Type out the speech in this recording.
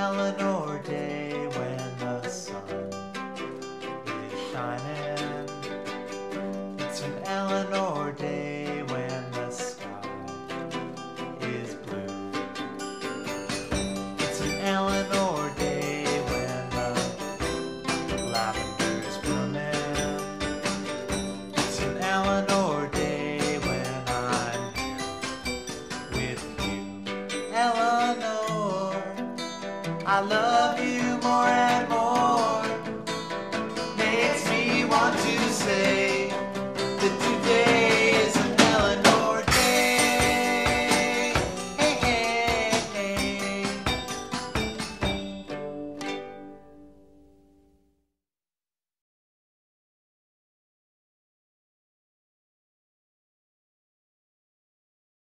Eleanor day when the sun is shining. It's an Eleanor day when the sky is blue. It's an Eleanor day when the lavender's blooming. It's an Eleanor day when I'm here with you. Eleanor, I love you more and more.